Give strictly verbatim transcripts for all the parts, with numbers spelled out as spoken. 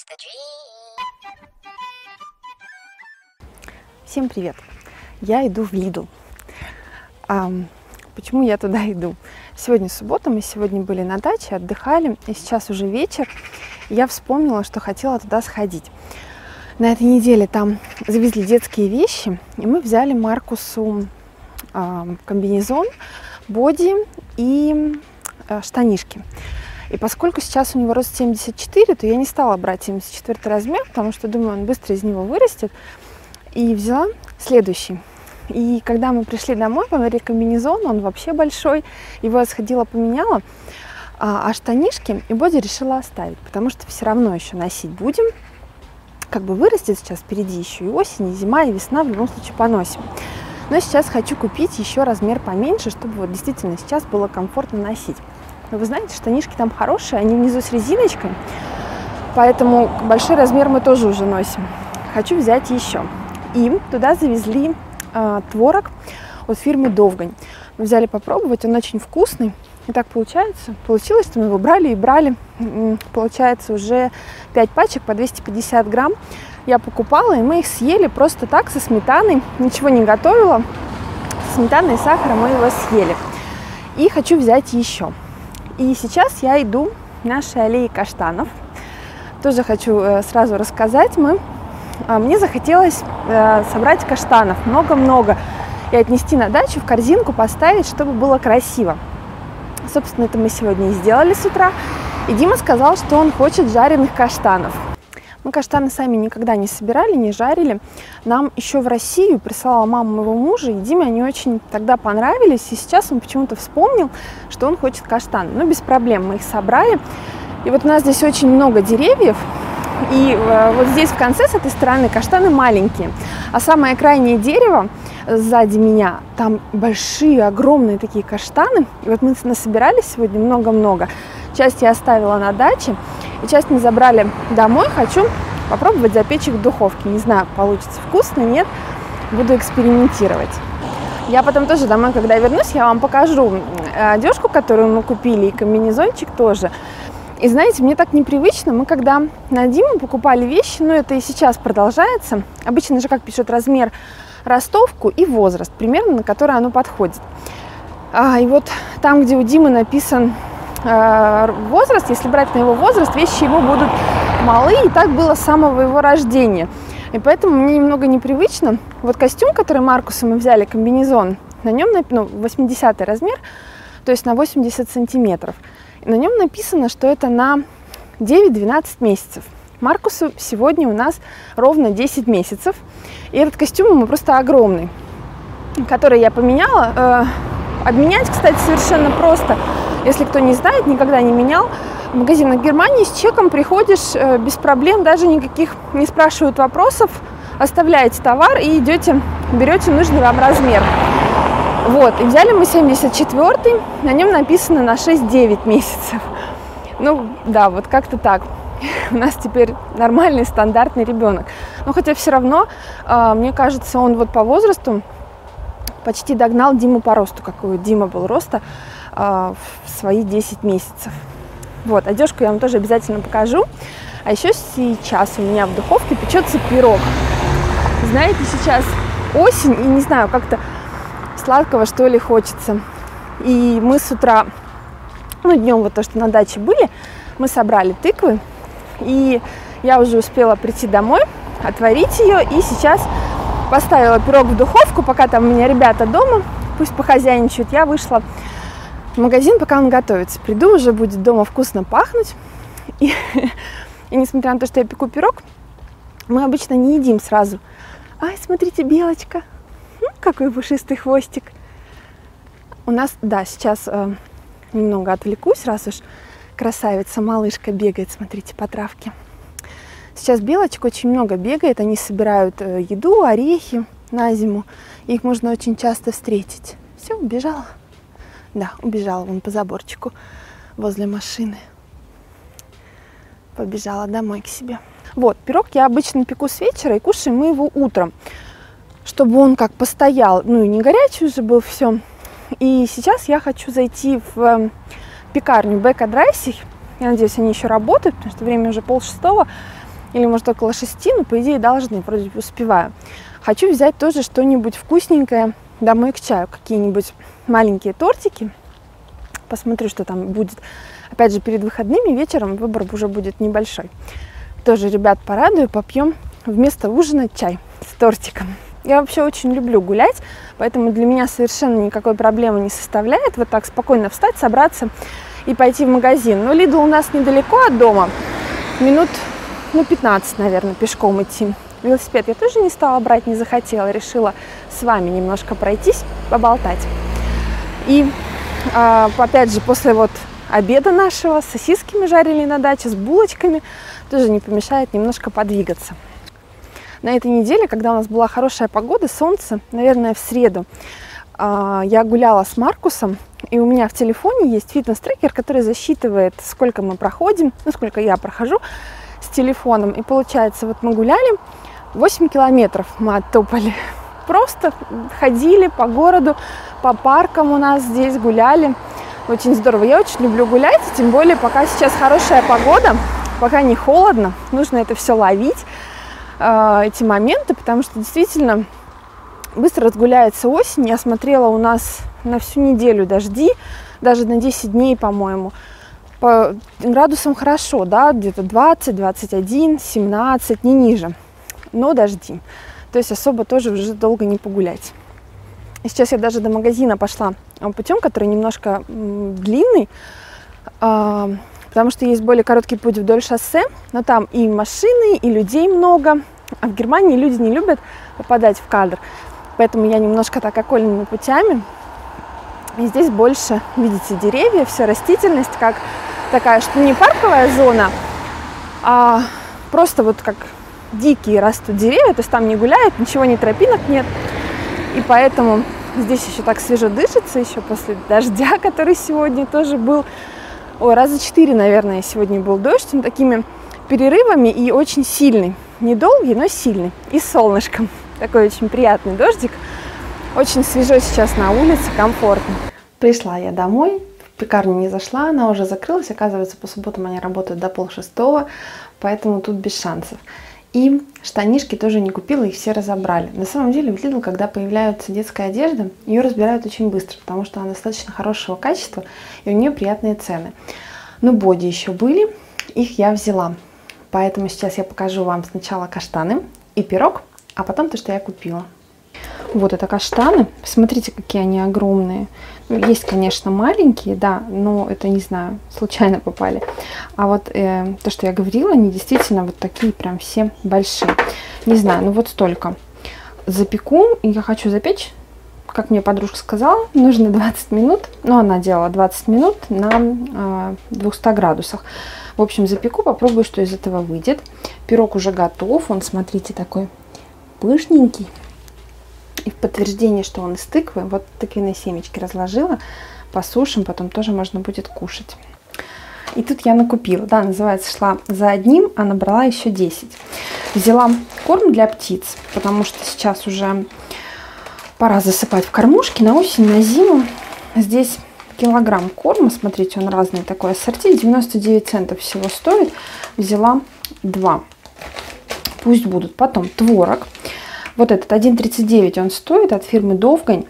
Всем привет! Я иду в Lidl. А, почему я туда иду? Сегодня суббота, мы сегодня были на даче, отдыхали, и сейчас уже вечер. Я вспомнила, что хотела туда сходить. На этой неделе там завезли детские вещи, и мы взяли Маркусу а, комбинезон, боди и а, штанишки. И поскольку сейчас у него рост семьдесят четыре, то я не стала брать семьдесят четвёртый размер, потому что думаю, он быстро из него вырастет. И взяла следующий. И когда мы пришли домой, посмотрели комбинезон, он вообще большой, его я сходила, поменяла, а, а штанишки и боди решила оставить, потому что все равно еще носить будем. Как бы вырастет сейчас впереди еще и осень, и зима, и весна, в любом случае поносим. Но сейчас хочу купить еще размер поменьше, чтобы вот действительно сейчас было комфортно носить. Но вы знаете, штанишки там хорошие, они внизу с резиночкой, поэтому большой размер мы тоже уже носим. Хочу взять еще. И туда завезли э, творог от фирмы Довгань. Мы взяли попробовать, он очень вкусный. И так получается, получилось, что мы его брали и брали. Получается уже пять пачек по двести пятьдесят грамм. Я покупала, и мы их съели просто так, со сметаной. Ничего не готовила. С сметаной и сахаром мы его съели. И хочу взять еще. И сейчас я иду в нашей аллее каштанов. Тоже хочу э, сразу рассказать. Мы Мне захотелось э, собрать каштанов много-много и отнести на дачу, в корзинку поставить, чтобы было красиво. Собственно, это мы сегодня и сделали с утра. И Дима сказал, что он хочет жареных каштанов. Мы каштаны сами никогда не собирали, не жарили. Нам еще в Россию прислала мама моего мужа, и Диме они очень тогда понравились. И сейчас он почему-то вспомнил, что он хочет каштаны. Ну, без проблем, мы их собрали. И вот у нас здесь очень много деревьев. И э, вот здесь в конце, с этой стороны, каштаны маленькие. А самое крайнее дерево сзади меня, там большие, огромные такие каштаны. И вот мы насобирали сегодня много-много. Часть я оставила на даче, и часть мы забрали домой. Хочу попробовать запечь их в духовке. Не знаю, получится вкусно, нет. Буду экспериментировать. Я потом тоже домой, когда вернусь, я вам покажу одежку, которую мы купили, и комбинезончик тоже. И знаете, мне так непривычно, мы когда на Диму покупали вещи, ну это и сейчас продолжается, обычно же как пишут размер, ростовку и возраст, примерно на который оно подходит. А, и вот там, где у Димы написан э, возраст, если брать на его возраст, вещи его будут малы, и так было с самого его рождения. И поэтому мне немного непривычно. Вот костюм, который Маркуса мы взяли, комбинезон, на нем ну, восьмидесятый размер, то есть на восемьдесят сантиметров. На нем написано, что это на девять-двенадцать месяцев. Маркусу сегодня у нас ровно десять месяцев. И этот костюм ему просто огромный, который я поменяла. Э, обменять, кстати, совершенно просто. Если кто не знает, никогда не менял. В магазинах Германии с чеком приходишь э, без проблем, даже никаких не спрашивают вопросов. Оставляете товар и идете, берете нужный вам размер. Вот, и взяли мы семьдесят четвёртый, на нем написано на шесть-девять месяцев. Ну, да, вот как-то так. У нас теперь нормальный, стандартный ребенок. Но хотя все равно, э, мне кажется, он вот по возрасту почти догнал Диму по росту, какой у Дима был роста э, в свои десять месяцев. Вот, одежку я вам тоже обязательно покажу. А еще сейчас у меня в духовке печется пирог. Знаете, сейчас осень, и не знаю, как-то сладкого, что ли, хочется. И мы с утра, ну, днем вот то, что на даче были, мы собрали тыквы, и я уже успела прийти домой, отварить ее, и сейчас поставила пирог в духовку, пока там у меня ребята дома, пусть похозяйничают, я вышла в магазин, пока он готовится. Приду, уже будет дома вкусно пахнуть, и, и несмотря на то, что я пеку пирог, мы обычно не едим сразу. Ай, смотрите, белочка! Какой пушистый хвостик. У нас, да, сейчас э, немного отвлекусь, раз уж красавица-малышка бегает, смотрите, по травке. Сейчас белочек очень много бегает, они собирают э, еду, орехи на зиму. Их можно очень часто встретить. Все, убежала? Да, убежала вон по заборчику возле машины. Побежала домой к себе. Вот, пирог я обычно пеку с вечера, и кушаем мы его утром, чтобы он как постоял, ну и не горячий уже был, все. И сейчас я хочу зайти в пекарню Бека Драйсих. Я надеюсь, они еще работают, потому что время уже полшестого. или может около шести, но по идее должны, вроде бы успеваю. Хочу взять тоже что-нибудь вкусненькое домой к чаю, какие-нибудь маленькие тортики. Посмотрю, что там будет. Опять же, перед выходными вечером выбор уже будет небольшой. Тоже ребят порадую, попьем вместо ужина чай с тортиком. Я вообще очень люблю гулять, поэтому для меня совершенно никакой проблемы не составляет вот так спокойно встать, собраться и пойти в магазин. Но Lidl у нас недалеко от дома, минут, ну, пятнадцать, наверное, пешком идти. Велосипед я тоже не стала брать, не захотела, решила с вами немножко пройтись, поболтать. И, а, опять же, после вот обеда нашего, с сосиски мы жарили на даче, с булочками, тоже не помешает немножко подвигаться. На этой неделе, когда у нас была хорошая погода, солнце, наверное, в среду, я гуляла с Маркусом, и у меня в телефоне есть фитнес-трекер, который засчитывает, сколько мы проходим, ну, сколько я прохожу с телефоном. И получается, вот мы гуляли, восемь километров мы оттопали. Просто ходили по городу, по паркам у нас здесь гуляли. Очень здорово. Я очень люблю гулять, тем более, пока сейчас хорошая погода, пока не холодно, нужно это все ловить, эти моменты, потому что действительно быстро разгуляется осень. Я смотрела, у нас на всю неделю дожди, даже на десять дней, по-моему. По градусам хорошо, да, где-то двадцать, двадцать один, семнадцать, не ниже, но дожди. То есть особо тоже уже долго не погулять. И сейчас я даже до магазина пошла путем, который немножко длинный, потому что есть более короткий путь вдоль шоссе, но там и машины, и людей много. А в Германии люди не любят попадать в кадр, поэтому я немножко так окольными путями. И здесь больше, видите, деревья, вся растительность, как такая, что не парковая зона, а просто вот как дикие растут деревья, то есть там не гуляют, ничего, ни тропинок нет. И поэтому здесь еще так свежо дышится, еще после дождя, который сегодня тоже был. Ой, раза четыре, наверное, сегодня был дождь, он такими перерывами и очень сильный. Недолгий, но сильный. И с солнышком. Такой очень приятный дождик. Очень свежо сейчас на улице, комфортно. Пришла я домой, в пекарню не зашла, она уже закрылась. Оказывается, по субботам они работают до полшестого, поэтому тут без шансов. И штанишки тоже не купила, их все разобрали. На самом деле, в Lidl, когда появляется детская одежда, ее разбирают очень быстро, потому что она достаточно хорошего качества, и у нее приятные цены. Но боди еще были, их я взяла. Поэтому сейчас я покажу вам сначала каштаны и пирог, а потом то, что я купила. Вот это каштаны. Смотрите, какие они огромные. Ну, есть, конечно, маленькие, да, но это, не знаю, случайно попали. А вот э, то, что я говорила, они действительно вот такие прям все большие. Не знаю, ну вот столько. Запеку, и я хочу запечь, как мне подружка сказала, нужно двадцать минут. Но она делала двадцать минут на э, двухстах градусах. В общем, запеку, попробую, что из этого выйдет. Пирог уже готов. Он, смотрите, такой пышненький. И в подтверждение, что он из тыквы, вот тыквенные семечки разложила. Посушим, потом тоже можно будет кушать. И тут я накупила. Да, называется, шла за одним, а набрала еще десять. Взяла корм для птиц, потому что сейчас уже пора засыпать в кормушки на осень, на зиму. Здесь килограмм корма, смотрите, он разный, такой ассорти, девяносто девять центов всего стоит. Взяла два. Пусть будут. Потом творог. Вот этот один тридцать девять он стоит от фирмы Довгань.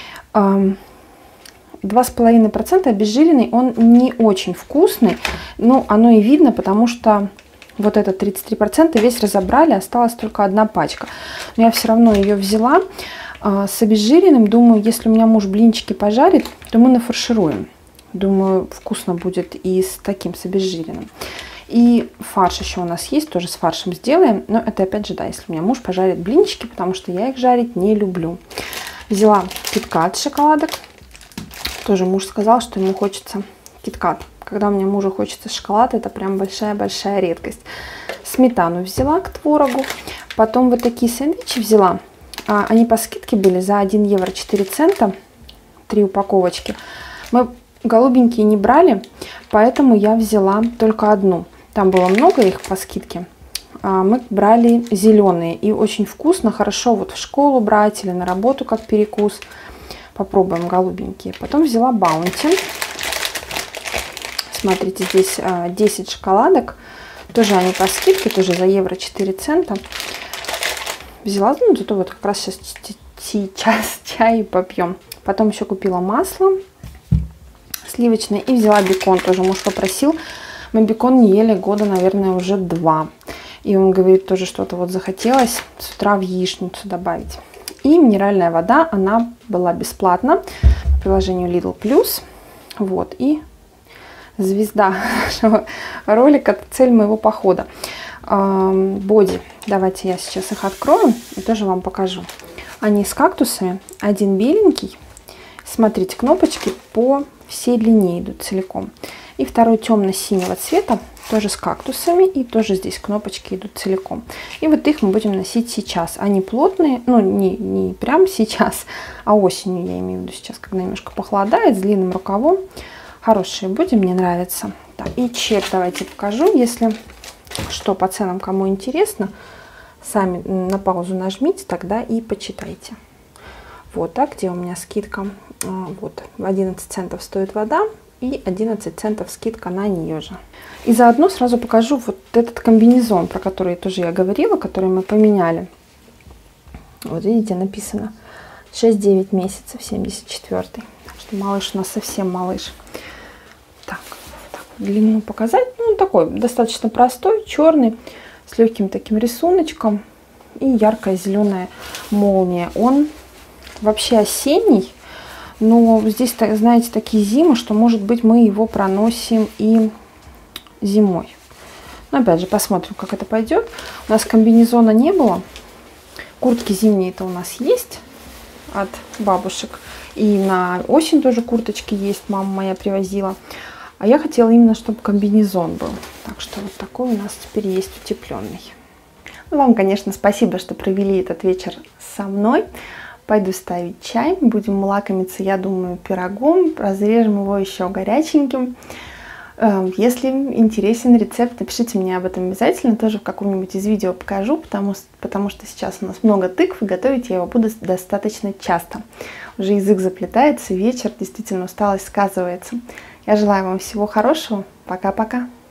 два с половиной процента обезжиренный, он не очень вкусный. Ну, оно и видно, потому что вот этот тридцать три процента весь разобрали, осталась только одна пачка. Но я все равно ее взяла. С обезжиренным, думаю, если у меня муж блинчики пожарит, то мы нафаршируем. Думаю, вкусно будет и с таким, с обезжиренным. И фарш еще у нас есть, тоже с фаршем сделаем. Но это опять же, да, если у меня муж пожарит блинчики, потому что я их жарить не люблю. Взяла киткат шоколадок. Тоже муж сказал, что ему хочется киткат. Когда у меня мужу хочется шоколад, это прям большая-большая редкость. Сметану взяла к творогу. Потом вот такие сэндвичи взяла. Они по скидке были за один евро четыре цента, три упаковочки. Мы голубенькие не брали, поэтому я взяла только одну. Там было много их по скидке. Мы брали зеленые, и очень вкусно, хорошо вот в школу брать или на работу как перекус. Попробуем голубенькие. Потом взяла баунти. Смотрите, здесь десять шоколадок. Тоже они по скидке, тоже за евро четыре цента. Взяла, ну, зато вот как раз сейчас, сейчас чай попьем. Потом еще купила масло сливочное и взяла бекон. Тоже муж попросил. Мы бекон не ели года, наверное, уже два. И он говорит, тоже что-то вот захотелось с утра в яичницу добавить. И минеральная вода, она была бесплатна по приложению Lidl Plus. Вот, и звезда нашего ролика, это цель моего похода. Боди. Давайте я сейчас их открою и тоже вам покажу. Они с кактусами. Один беленький. Смотрите, кнопочки по всей длине идут целиком. И второй темно-синего цвета, тоже с кактусами. И тоже здесь кнопочки идут целиком. И вот их мы будем носить сейчас. Они плотные, ну не, не прям сейчас, а осенью, я имею в виду сейчас, когда немножко похолодает, с длинным рукавом. Хорошие боди, мне нравятся. Так, и чек давайте покажу, если что по ценам, кому интересно. Сами на паузу нажмите, тогда и почитайте. Вот так, где у меня скидка. Вот, одиннадцать центов стоит вода и одиннадцать центов скидка на нее же. И заодно сразу покажу вот этот комбинезон, про который тоже я говорила, который мы поменяли. Вот видите, написано шесть-девять месяцев, семьдесят четвёртый. Так что малыш у нас совсем малыш. Так, так, длину показать. Ну, такой достаточно простой, черный, с легким таким рисуночком и яркая зеленая молния. Он вообще осенний, но здесь, знаете, такие зимы, что, может быть, мы его проносим и зимой. Но опять же, посмотрим, как это пойдет. У нас комбинезона не было. Куртки зимние-то у нас есть от бабушек. И на осень тоже курточки есть, мама моя привозила. А я хотела именно, чтобы комбинезон был. Так что вот такой у нас теперь есть утепленный. Вам, конечно, спасибо, что провели этот вечер со мной. Пойду ставить чай. Будем лакомиться, я думаю, пирогом. Разрежем его еще горяченьким. Если интересен рецепт, напишите мне об этом обязательно. Тоже в каком-нибудь из видео покажу, потому, потому что сейчас у нас много тыкв, и готовить я его буду достаточно часто. Уже язык заплетается, вечер, действительно усталость сказывается. Я желаю вам всего хорошего. Пока-пока.